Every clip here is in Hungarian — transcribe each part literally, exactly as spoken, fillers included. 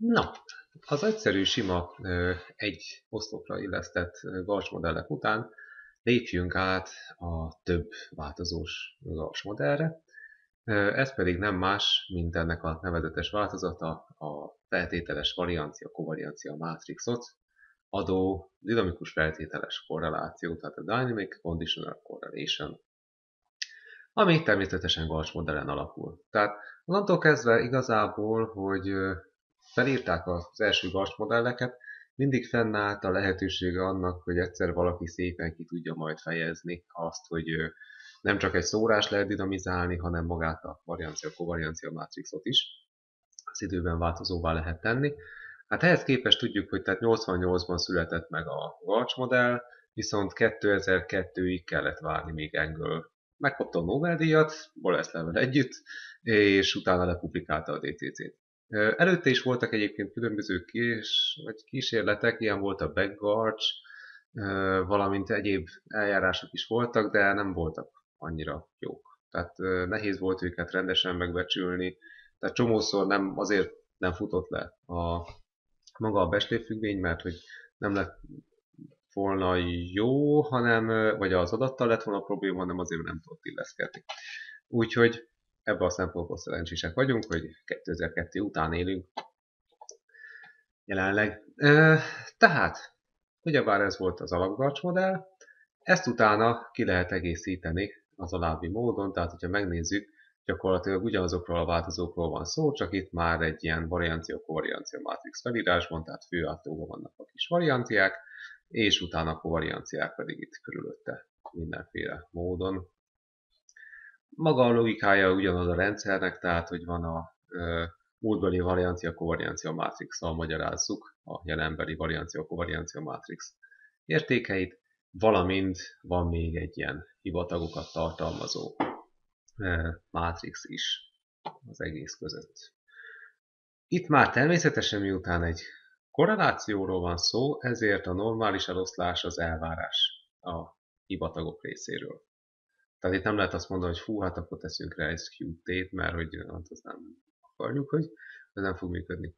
Na, az egyszerű, sima, egy oszlopra illesztett Gauss modellek után lépjünk át a több változós Gauss modellre. Ez pedig nem más, mint ennek a nevezetes változata, a feltételes variancia-kovariancia mátrixot adó dinamikus feltételes korreláció, tehát a Dynamic Conditional Correlation, ami természetesen Gauss modellen alapul. Tehát onnantól kezdve igazából, hogy felírták az első Gauss modelleket, mindig fennállt a lehetősége annak, hogy egyszer valaki szépen ki tudja majd fejezni azt, hogy nem csak egy szórás lehet dinamizálni, hanem magát a variancia-kovariancia mátrixot is az időben változóvá lehet tenni. Hát ehhez képest tudjuk, hogy tehát nyolcvannyolcban született meg a Gauss modell, viszont kétezer-kettőig kellett várni, még Engel megkapta a Nobel-díjat, Boleszlával együtt, és utána lepublikálta a dé cé cét. Előtte is voltak egyébként különböző kis, vagy kísérletek, ilyen volt a Back-Gauge, valamint egyéb eljárások is voltak, de nem voltak annyira jók. Tehát nehéz volt őket rendesen megbecsülni, tehát csomószor nem, azért nem futott le a maga a becslésfüggvény, mert hogy nem lett volna jó, hanem, vagy az adattal lett volna probléma, hanem azért nem tudott illeszkedni. Úgyhogy ebben a szempontból szerencsések vagyunk, hogy kétezer-kettő után élünk jelenleg. Tehát, ugyebár ez volt az alapgarcs modell, ezt utána ki lehet egészíteni az alábbi módon, tehát hogyha megnézzük, gyakorlatilag ugyanazokról a változókról van szó, csak itt már egy ilyen variancia-kovariancia mátrix felírásban, tehát főálltóban vannak a kis varianciák, és utána a kovarianciák pedig itt körülötte mindenféle módon. Maga a logikája ugyanaz a rendszernek, tehát hogy van a e, múltbeli variancia-kovariancia mátrixsal magyarázzuk a jelenbeli variancia-kovariancia mátrix értékeit, valamint van még egy ilyen hivatagokat tartalmazó e, mátrix is az egész között. Itt már természetesen miután egy korrelációról van szó, ezért a normális eloszlás az elvárás a hivatagok részéről. Tehát itt nem lehet azt mondani, hogy fú, hát akkor teszünk rá egy Qt-t, mert hogy hát azt nem akarjuk, hogy ez nem fog működni.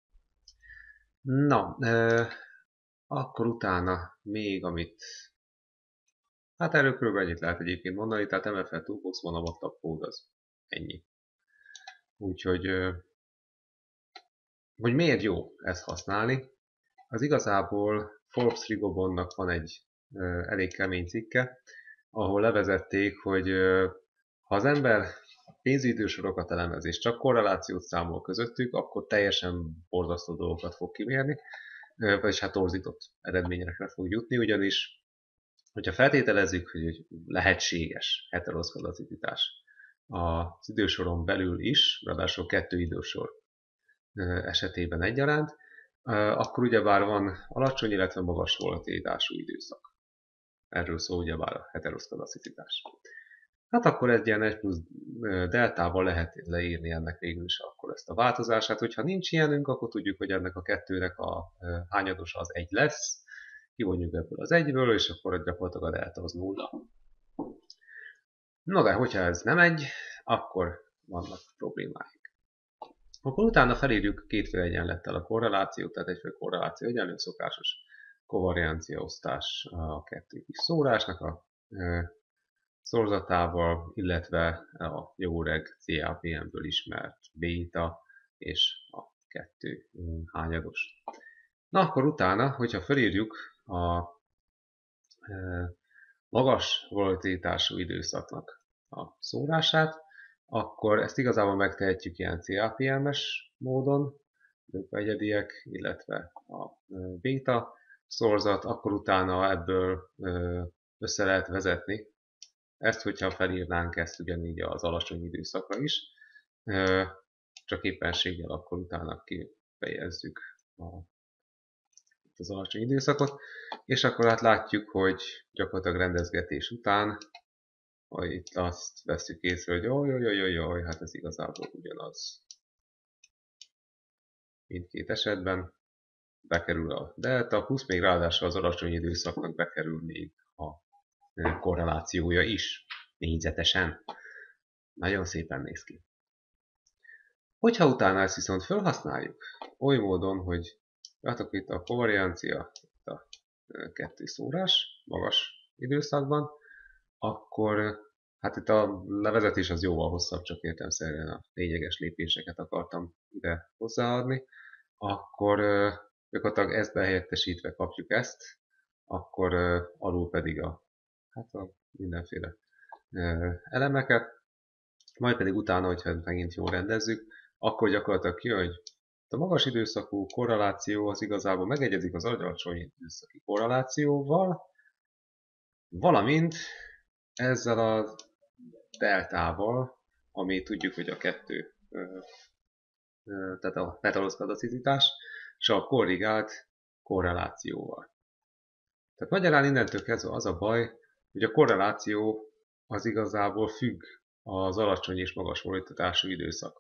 Na, e, akkor utána még amit, hát erről kb. Ennyit lehet egyébként mondani, tehát em ef el Toolbox van a MATLAB kód, az ennyi. Úgyhogy, e, hogy miért jó ezt használni, az igazából Forbes Rigobonnak van egy e, elég kemény cikke, ahol levezették, hogy e, ha az ember pénzidősorokat elemez és csak korrelációt számol közöttük, akkor teljesen borzasztó dolgokat fog kimérni, vagyis hát torzított eredményekre fog jutni, ugyanis hogyha feltételezzük, hogy lehetséges heteroszkadacitás az idősoron belül is, ráadásul kettő idősor esetében egyaránt, akkor ugyebár van alacsony, illetve magas volatilitású időszak. Erről szól ugyebár a heteroszkadacitás. Hát akkor egy ilyen egy plusz deltával lehet leírni ennek végül is akkor ezt a változását. Hogyha nincs ilyenünk, akkor tudjuk, hogy ennek a kettőnek a hányadosa az egy lesz. Kivonjuk ebből az egyből, és akkor gyakorlatilag a delta az nulla. Na de, hogyha ez nem egy, akkor vannak problémáik. Akkor utána felírjuk kétféle egyenlettel a korrelációt, tehát egyféle korreláció egyenlő szokásos kovariancia osztás a kettő kis szórásnak a szorzatával, illetve a jó reg cé á pé em-ből ismert béta és a kettő hányados. Na akkor utána, hogyha felírjuk a magas volatilitású időszaknak a szórását, akkor ezt igazából megtehetjük ilyen cé á pé em-es módon, ők egyediek, illetve a béta szorzat, akkor utána ebből össze lehet vezetni. Ezt, hogyha felírnánk ezt ugyanígy az alacsony időszakra is, csak éppenséggel akkor utána kifejezzük a, az alacsony időszakot, és akkor hát látjuk, hogy gyakorlatilag rendezgetés után, hogy itt azt veszük észre, hogy jaj, jaj, jaj, jaj, hát ez igazából ugyanaz. Mindkét esetben bekerül a delta, plusz még ráadásul az alacsony időszaknak bekerül még a korrelációja is, négyzetesen. Nagyon szépen néz ki. Hogyha utána ezt viszont felhasználjuk, oly módon, hogy látok itt a kovariancia, itt a kettő szórás, magas időszakban, akkor hát itt a levezetés az jóval hosszabb, csak értelemszerűen a lényeges lépéseket akartam ide hozzáadni, akkor gyakorlatilag ezt behelyettesítve kapjuk ezt, akkor alul pedig a, hát a mindenféle elemeket, majd pedig utána, hogyha megint jól rendezzük, akkor gyakorlatilag kijön, hogy a magas időszakú korreláció az igazából megegyezik az alacsony időszaki korrelációval, valamint ezzel a deltával, ami tudjuk, hogy a kettő, tehát a metaloszkadacitás, és a korrigált korrelációval. Tehát magyarán innentől kezdve az a baj, hogy a korreláció az igazából függ az alacsony és magas vonatatású időszaknak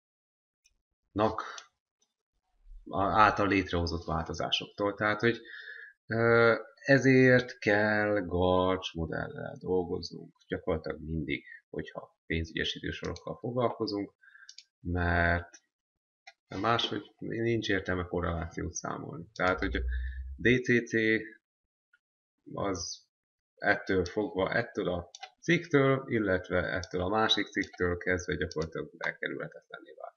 által létrehozott változásoktól. Tehát, hogy ezért kell Garch modellel dolgoznunk gyakorlatilag mindig, hogyha pénzügyes idősorokkal foglalkozunk, mert máshogy nincs értelme korrelációt számolni. Tehát, hogy a dé cé cé az ettől fogva, ettől a cikktől, illetve ettől a másik cikktől kezdve gyakorlatilag elkerülhetetlenné vált.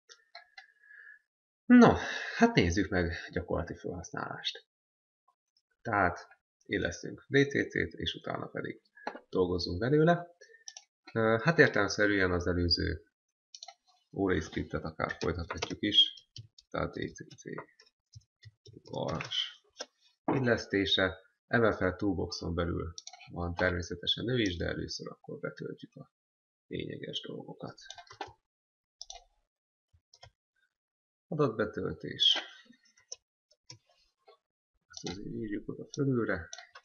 No, hát nézzük meg gyakorlati felhasználást. Tehát illesztünk dé cé cét, és utána pedig dolgozzunk belőle. Hát értelemszerűen az előző órai scriptet akár folytathatjuk is. Tehát dé cé cé Garch illesztése. em ef el toolboxon belül van természetesen ő is, de először akkor betöltjük a lényeges dolgokat. Adatbetöltés. Ezt azért írjuk oda fölülre.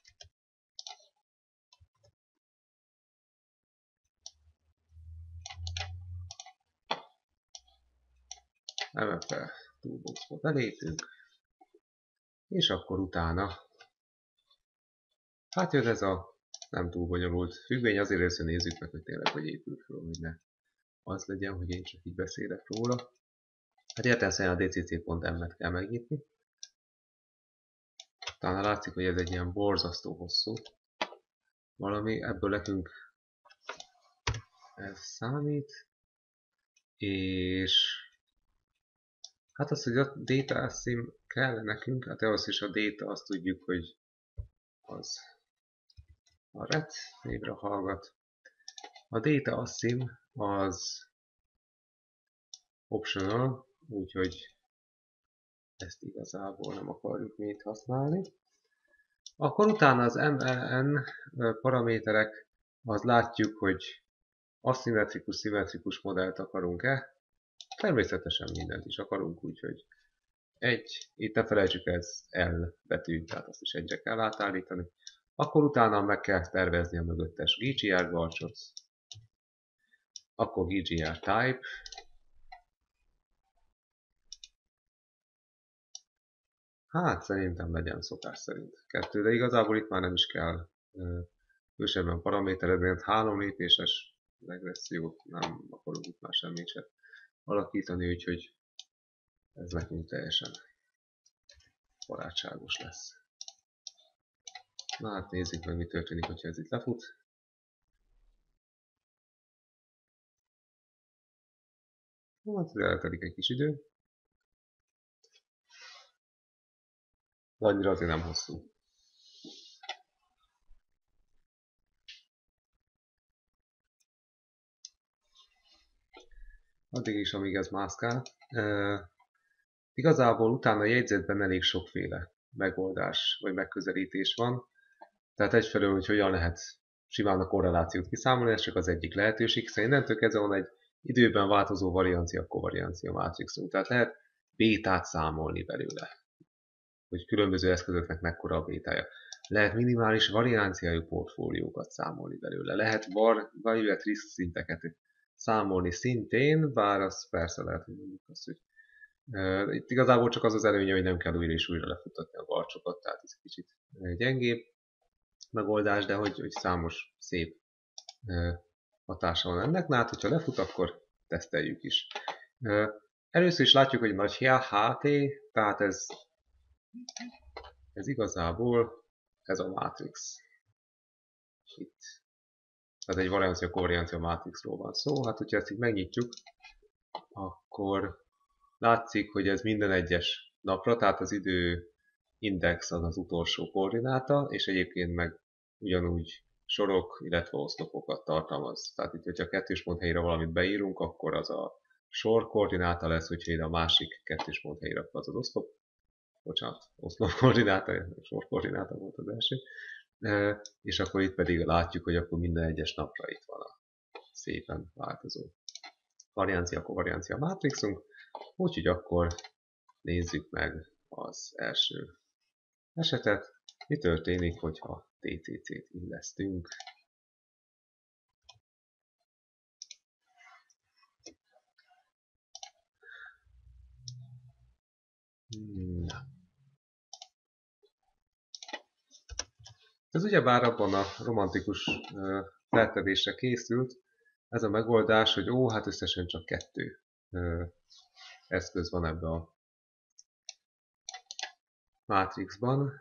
em ef el toolboxba belépünk, és akkor utána hát jön ez a nem túl bonyolult függvény, azért először nézzük meg, hogy tényleg hogy épül fel, hogy ne az legyen, hogy én csak így beszélek róla. Hát értelemszerűen a dé cé cé pont em-et kell megnyitni. Talán látszik, hogy ez egy ilyen borzasztó hosszú valami, ebből nekünk ez számít, és hát az, hogy a data assim kell nekünk, hát ahhoz is a data azt tudjuk, hogy az a ret névre hallgat. A data assim az optional, úgyhogy ezt igazából nem akarjuk még használni. Akkor utána az em el en paraméterek, az látjuk, hogy aszimmetrikus, szimmetrikus modellt akarunk-e. Természetesen mindent is akarunk, úgyhogy egy, itt ne felejtsük, ez L betű, tehát azt is egyre kell átállítani. Akkor utána meg kell tervezni a mögöttes gé gé er garchot, akkor gé gé er type, hát szerintem legyen szokás szerint kettő, de igazából itt már nem is kell különösebben paraméterezni, hát három lépéses regressziót nem akarunk itt már semmit sem alakítani, úgyhogy ez nekünk teljesen barátságos lesz. Na hát nézzük meg, mi történik, hogyha ez itt lefut. Hát eltelik egy kis idő. Annyira azért nem hosszú. Addig is, amíg ez mászkál. E, igazából utána a jegyzetben elég sokféle megoldás vagy megközelítés van. Tehát egyfelől, hogy hogyan lehet simán a korrelációt kiszámolni, ez csak az egyik lehetőség. Szerintem innentől kezdve van egy időben változó variancia, kovariancia mátrixunk. Tehát lehet bétát számolni belőle, hogy különböző eszközöknek mekkora a bétája. Lehet minimális varianciájú portfóliókat számolni belőle. Lehet valued risk szinteket számolni szintén, bár az persze lehet, hogy mondjuk azt, hogy uh, itt igazából csak az az előnye, hogy nem kell újra és újra lefutatni a garchokat, tehát ez kicsit gyengébb megoldás, de hogy, hogy számos szép uh, hatása van ennek. Na hát, hogyha lefut, akkor teszteljük is. Először is látjuk, hogy nagy há té, tehát ez, ez igazából ez a mátrix. Itt. Tehát egy variancia-kovariancia mátrixról van szó. Hát, hogyha ezt így megnyitjuk, akkor látszik, hogy ez minden egyes napra, tehát az idő index az az utolsó koordináta, és egyébként meg ugyanúgy sorok, illetve oszlopokat tartalmaz. Tehát itt, hogyha kettős pont helyére valamit beírunk, akkor az a sor koordináta lesz, hogyha ide a másik kettős pont helyére az az oszlop. Bocsánat, oszlop koordináta, sor koordináta volt az első. E, és akkor itt pedig látjuk, hogy akkor minden egyes napra itt van a szépen változó variancia-kovariancia mátrixunk. Úgyhogy akkor nézzük meg az első esetet. Mi történik, hogyha té cé cét illesztünk? Na. Ez ugyebár abban a romantikus feltevésre készült, ez a megoldás, hogy ó, hát összesen csak kettő eszköz van ebbe a mátrixban.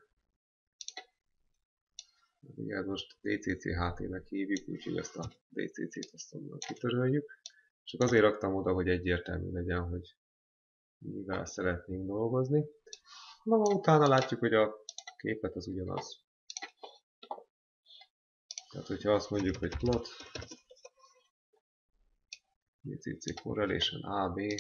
Igen, most dé cé cé há té-nek hívjuk, úgyhogy ezt a dé cé cét azt onnan kitöröljük. Csak azért raktam oda, hogy egyértelmű legyen, hogy mivel szeretnénk dolgozni. Na, utána látjuk, hogy a képlet az ugyanaz. Tehát, hogyha azt mondjuk, hogy plot dé cé cé correlation á bé,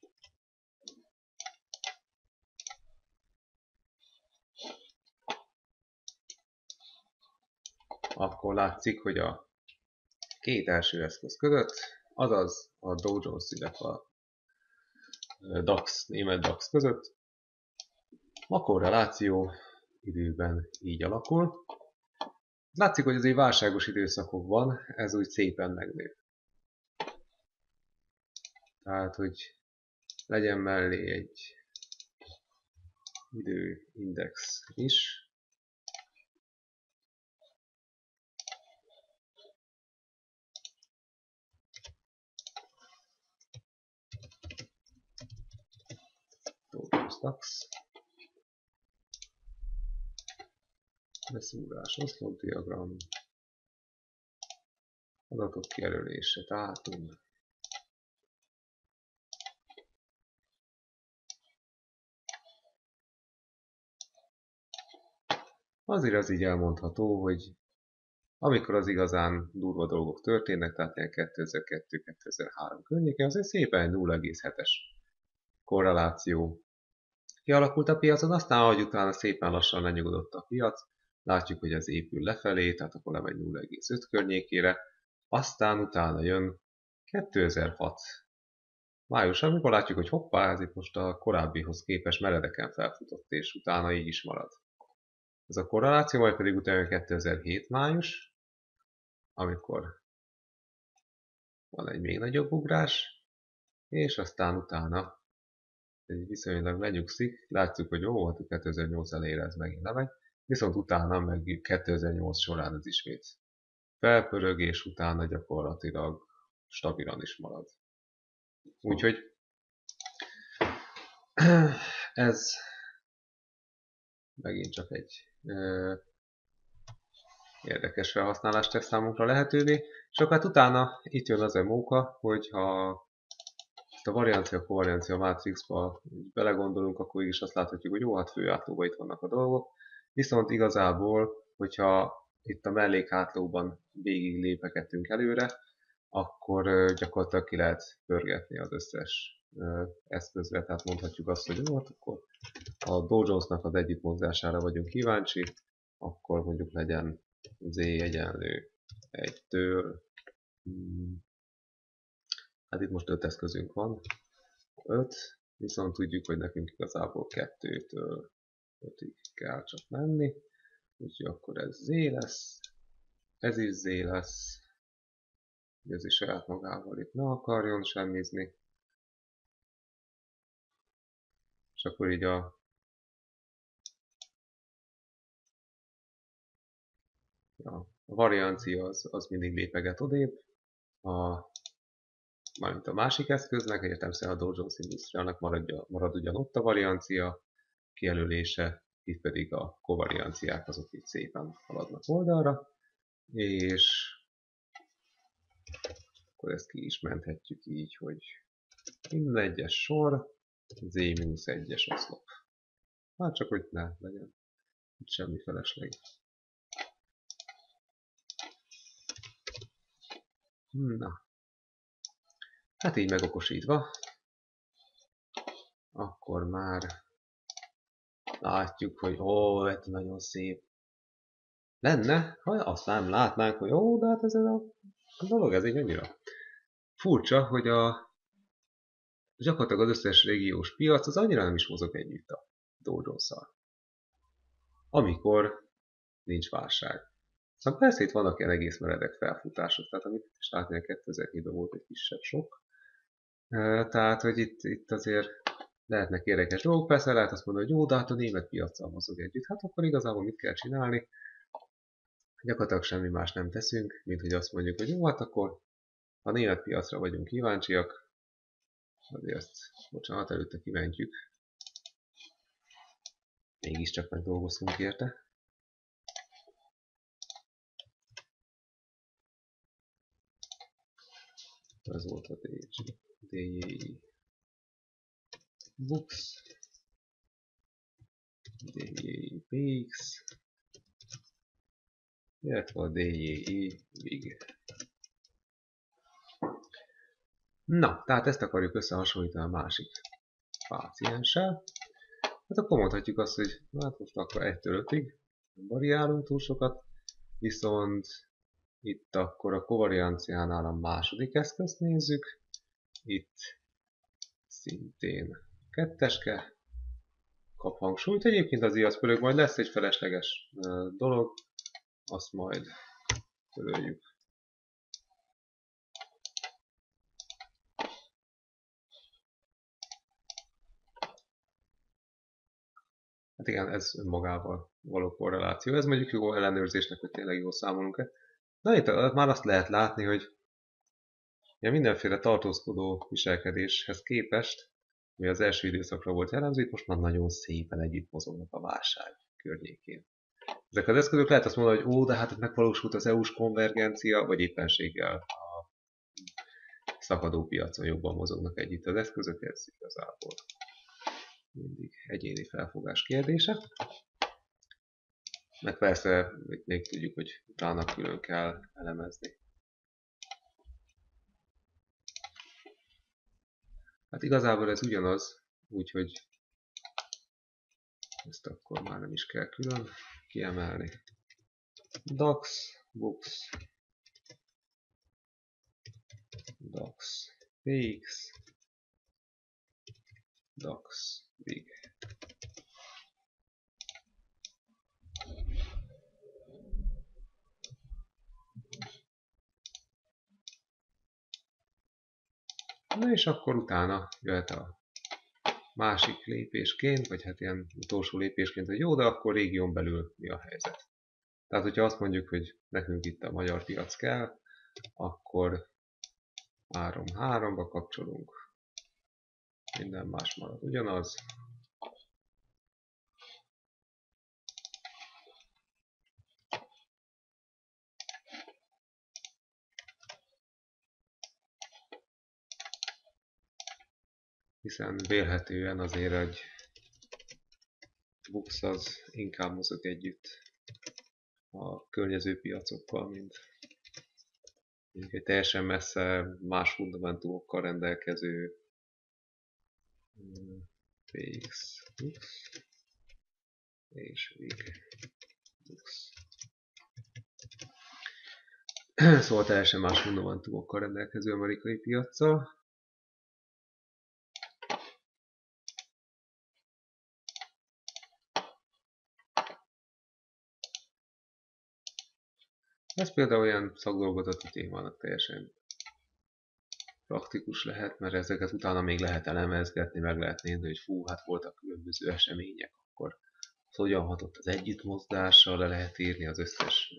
akkor látszik, hogy a két első eszköz között, azaz a Dow Jones, illetve a DAX, német DAX között a korreláció időben így alakul. Látszik, hogy azért válságos időszakokban ez úgy szépen megnő. Tehát, hogy legyen mellé egy időindex is. DAX. Beszúrás, oszlopdiagram, adatok kijelölése, dátum. Azért az így elmondható, hogy amikor az igazán durva dolgok történnek, tehát ilyen kétezer-kettő kétezer-három környékén, azért szépen nulla egész hetes korreláció kialakult a piacon, aztán ahogy utána szépen lassan lenyugodott a piac, látjuk, hogy ez épül lefelé, tehát akkor lemegy nulla egész öt környékére, aztán utána jön kétezer-hat május, amikor látjuk, hogy hoppá, ez itt most a korábbihoz képest meredeken felfutott, és utána így is marad. Ez a korreláció, majd pedig utána kétezer-hét május, amikor van egy még nagyobb ugrás, és aztán utána egy viszonylag lenyugszik, látjuk, hogy ó, hát kétezer-nyolc elejére ez megint lemegy, viszont utána meg kétezer-nyolc során ez ismét felpörög, és utána gyakorlatilag stabilan is marad. Úgyhogy ez megint csak egy ö, érdekes felhasználást tesz számunkra lehetővé, és akkor hát utána itt jön az a móka, hogyha a variancia-kovariancia mátrixba belegondolunk, akkor is azt láthatjuk, hogy jó, hát főátlóban itt vannak a dolgok. Viszont igazából, hogyha itt a mellékátlóban végig lépegetünk előre, akkor gyakorlatilag ki lehet pörgetni az összes eszközre. Tehát mondhatjuk azt, hogy jó, hát akkor a Dow Jones-nak az együttmozgására vagyunk kíváncsi, akkor mondjuk legyen Z egyenlő egytől. Hát itt most öt eszközünk van. öt, viszont tudjuk, hogy nekünk igazából kettőtől ötig kell csak menni. Úgyhogy akkor ez Z lesz, ez is Z lesz. Ez is saját magával itt ne akarjon semmizni. És akkor így a a variancia az, az mindig lépeget odébb. A mármint a másik eszköznek, értelemszerűen a Dow Jones Industrialnak marad, marad ugyanott a variancia kijelölése, itt pedig a kovarianciák azok itt szépen haladnak oldalra, és akkor ezt ki is menthetjük így, hogy minden egyes sor z egyes oszlop. Hát csak hogy ne legyen itt semmi felesleg. Na, hát így megokosítva, akkor már látjuk, hogy ó, ez nagyon szép. Lenne, ha azt nem látnánk, hogy ó, de hát ez a, a dolog, ez így annyira furcsa, hogy a gyakorlatilag az összes régiós piac az annyira nem is mozog együtt a Dow Jones-szal, amikor nincs válság. Szóval persze itt vannak ilyen egész meredek felfutások, tehát amit is látni a kétezer-hétben volt egy kisebb sok. Tehát, hogy itt, itt azért lehetnek érdekes dolgok, persze lehet azt mondani, hogy jó, de hát a német piaccal mozog együtt. Hát akkor igazából mit kell csinálni? Gyakorlatilag semmi más nem teszünk, mint hogy azt mondjuk, hogy jó, hát akkor a német piacra vagyunk kíváncsiak, azért ezt, bocsánat, előtte kimentjük. Mégiscsak megdolgoztunk érte. Ez volt a dé jé i Books, dé jé i pé iksz, illetve a dé jé i Vig. Na, tehát ezt akarjuk összehasonlítani a másik pácienssel. Hát akkor mondhatjuk azt, hogy hát most akkor egytől ötig variálunk túl sokat, viszont itt akkor a kovarianciánál a második eszközt nézzük. Itt szintén ketteske, kap hangsúlyt. Egyébként az iasz pörög, majd lesz egy felesleges dolog, azt majd töröljük. Hát igen, ez önmagával való korreláció. Ez mondjuk jó ellenőrzésnek, hogy tényleg jól számolunk-e. Na itt már azt lehet látni, hogy ja, mindenféle tartózkodó viselkedéshez képest, ami az első időszakra volt jellemző, itt most már nagyon szépen együtt mozognak a válság környékén. Ezek az eszközök lehet azt mondani, hogy ó, de hát megvalósult az é u-s konvergencia, vagy éppenséggel a szakadó piacon jobban mozognak együtt az eszközök, ez igazából mindig egyéni felfogás kérdése. Meg persze még tudjuk, hogy utána külön kell elemezni. Hát igazából ez ugyanaz, úgyhogy ezt akkor már nem is kell külön kiemelni. dax, Books, dax, pé iksz, dax, Vig. Na és akkor utána jöhet a másik lépésként, vagy hát ilyen utolsó lépésként, hogy jó, de akkor régión belül mi a helyzet. Tehát, hogyha azt mondjuk, hogy nekünk itt a magyar piac kell, akkor három háromba kapcsolunk. Minden más marad ugyanaz. Hiszen vélhetően azért egy Books az inkább mozog együtt a környező piacokkal, mint egy teljesen messze más fundamentumokkal rendelkező pé iksz Books és Vig Books. Szóval teljesen más fundamentumokkal rendelkező amerikai piaccal. Ez például olyan szakdolgozati témának teljesen praktikus lehet, mert ezeket utána még lehet elemezgetni, meg lehet nézni, hogy fú, hát voltak különböző események, akkor az hogyan hatott az együttmozgásra, le lehet írni az összes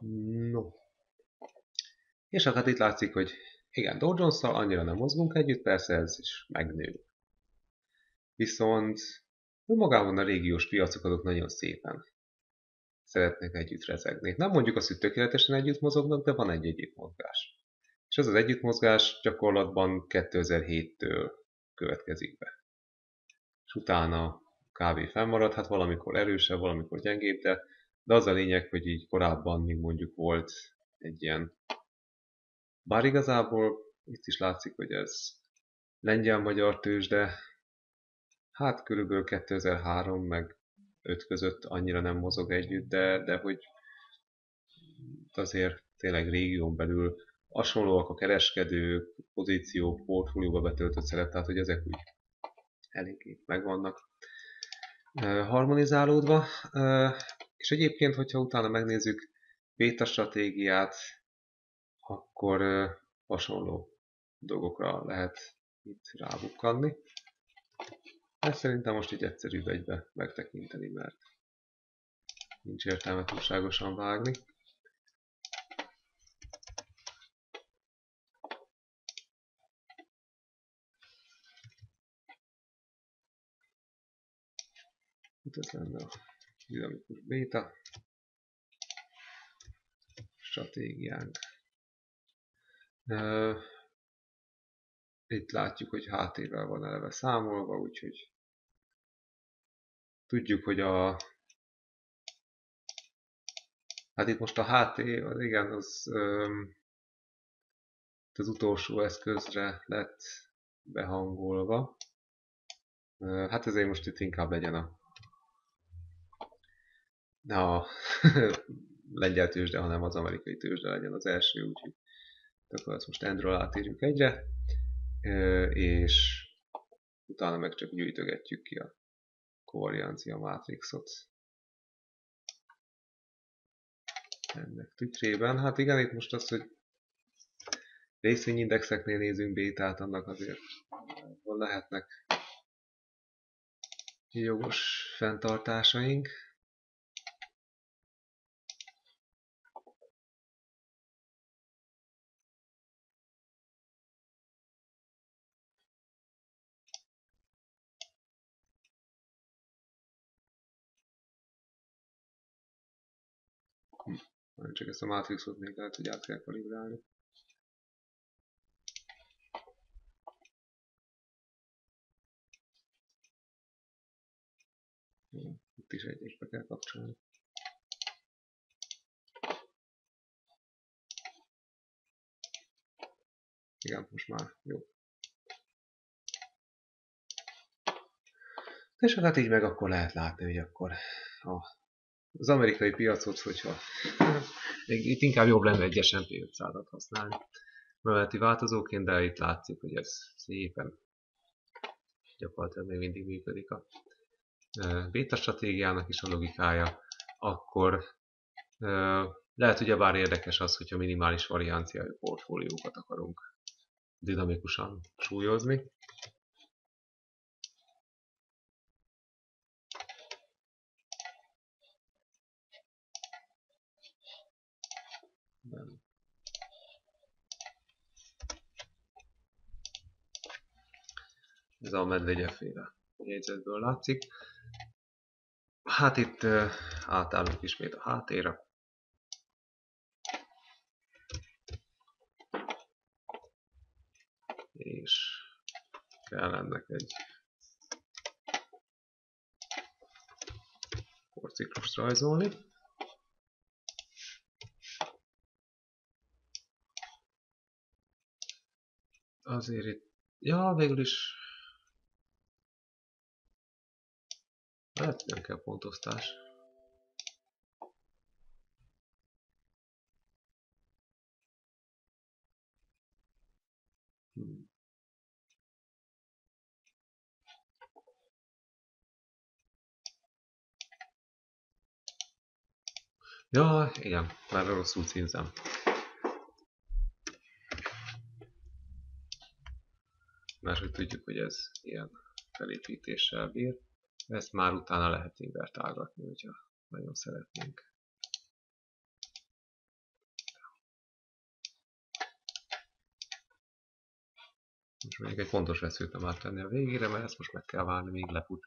No. És akkor itt látszik, hogy igen, Dow Jones-szal annyira nem mozgunk együtt, persze ez is megnő. Viszont magában a régiós piacok azok nagyon szépen szeretnék együtt rezegni. Nem mondjuk azt, hogy tökéletesen együtt mozognak, de van egy együttmozgás. És ez az együttmozgás gyakorlatban kétezer-héttől következik be. És utána kb. Fennmarad, hát valamikor erősebb, valamikor gyengébb, de, de az a lényeg, hogy így korábban még mondjuk volt egy ilyen. Bár igazából itt is látszik, hogy ez lengyel-magyar tőzsde, hát körülbelül kétezer-három meg öt között annyira nem mozog együtt, de, de hogy azért tényleg régión belül hasonlóak a kereskedők, pozíciók, portfólióba betöltött szerep, tehát hogy ezek úgy eléggé megvannak harmonizálódva. És egyébként, hogyha utána megnézzük béta stratégiát, akkor hasonló dolgokra lehet itt rábukkanni. Ezt szerintem most így egyszerűbb egybe megtekinteni, mert nincs értelme túlságosan vágni. Itt ez lenne a dinamikus béta stratégiánk. Itt látjuk, hogy há té-vel van eleve számolva, úgyhogy tudjuk, hogy a hát itt most a há té, az igen, az az utolsó eszközre lett behangolva. Hát ezért most itt inkább legyen a ne a lengyel tőzsde, hanem az amerikai tőzsde legyen az első, úgyhogy akkor ezt most endről átírjuk egyre, és utána meg csak gyűjtögetjük ki a kovariancia mátrixot ennek tükrében. Hát igen, itt most az, hogy részvényindexeknél nézünk bétát, annak azért lehetnek jogos fenntartásaink. Hm. Csak ezt a mátrixot még lehet, hogy át kell kalibrálni. Itt is egy-egybe kell kapcsolni. Igen, most már jó. És hát így meg akkor lehet látni, hogy akkor a, az amerikai piacot, hogyha itt inkább jobb lenne egy es and pé ötszázat használni melleti változóként, de itt látszik, hogy ez szépen gyakorlatilag még mindig működik a béta stratégiának is a logikája, akkor lehet ugyebár érdekes az, hogyha minimális varianciájú portfóliókat akarunk dinamikusan súlyozni. Nem. Ez a medvegyeféle jegyzetből látszik. Hát itt átállunk ismét a há té-re. És kell ennek egy korciklust rajzolni. Azért itt, ja, végül is lehet, nem kell pontosztás. Hmm. Ja, igen, már rosszul címzem. Mert hogy tudjuk, hogy ez ilyen felépítéssel bír. Ezt már utána lehet invertálgatni, hogyha nagyon szeretnénk. És még egy fontos veszőt nem áttenni a végére, mert ezt most meg kell várni, míg lefut.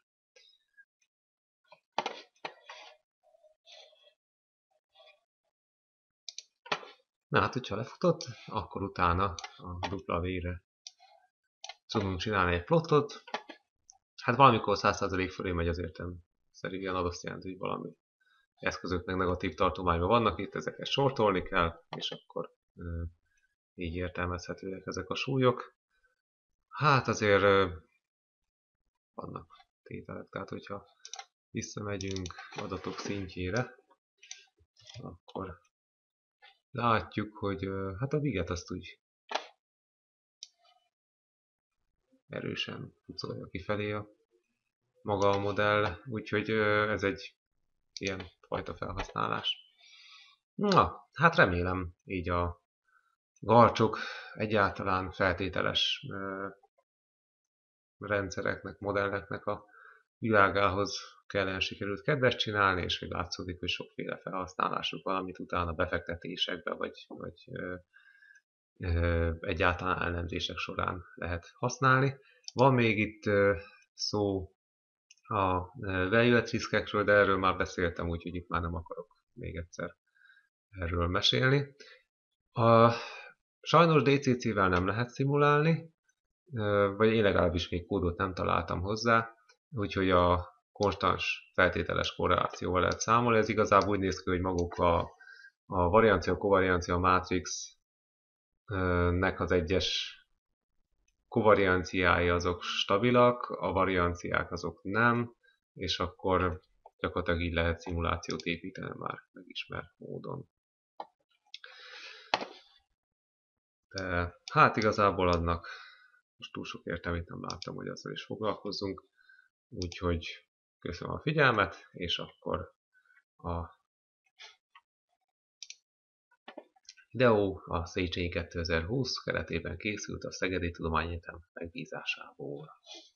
Na hát, hogyha lefutott, akkor utána a dupla V-re tudunk csinálni egy plotot. Hát valamikor száz százalék fölé megy az értelemszerűen, az azt jelenti, hogy valami eszközök meg negatív tartományban vannak, itt ezeket sortolni kell, és akkor e, így értelmezhetőek ezek a súlyok. Hát azért e, vannak tételek, tehát hogyha visszamegyünk adatok szintjére, akkor látjuk, hogy e, hát a viget azt úgy erősen pucolja kifelé a maga a modell, úgyhogy e, ez egy ilyen fajta felhasználás. Na, hát remélem így a garcsok egyáltalán feltételes rendszereknek, modelleknek a világához kellene sikerült kedvet csinálni, és hogy látszódik, hogy sokféle felhasználásuk van, amit utána befektetésekbe, vagy, vagy ö, ö, egyáltalán elemzések során lehet használni. Van még itt ö, szó a value at riskekről, de erről már beszéltem, úgyhogy itt már nem akarok még egyszer erről mesélni. A, sajnos dé cé cé-vel nem lehet szimulálni, vagy én legalábbis még kódot nem találtam hozzá, úgyhogy a konstans feltételes korrelációval lehet számolni. Ez igazából úgy néz ki, hogy maguk a, a variancia, kovariancia matrix nek az egyes kovarianciái azok stabilak, a varianciák azok nem, és akkor gyakorlatilag így lehet szimulációt építeni már megismert módon. De hát igazából adnak most túl sok értelmét nem láttam, hogy azzal is foglalkozzunk. Úgyhogy köszönöm a figyelmet, és akkor a videó a Széchenyi kétezer-húsz keretében készült a Szegedi Tudományegyetem megbízásából.